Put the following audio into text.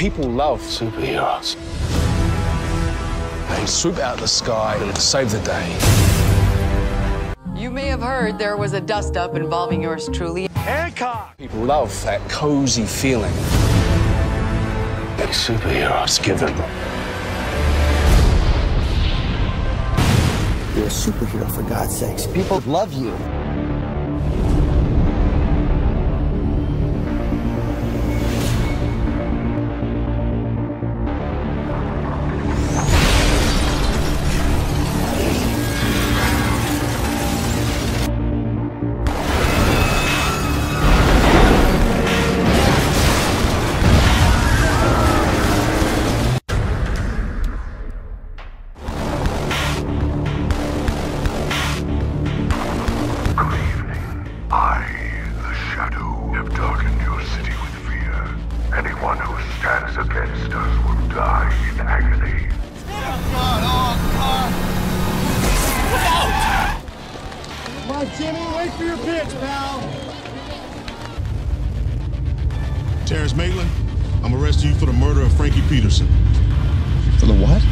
People love superheroes. They swoop out of the sky and save the day. You may have heard there was a dust-up involving yours truly. Hancock! People love that cozy feeling that superheroes give them. You're a superhero, for God's sakes. People love you. Anyone who stands against us will die in agony. Come on, Jimmy, wait for your pitch, pal. Terrence Maitland, I'm arresting you for the murder of Frankie Peterson. For the what?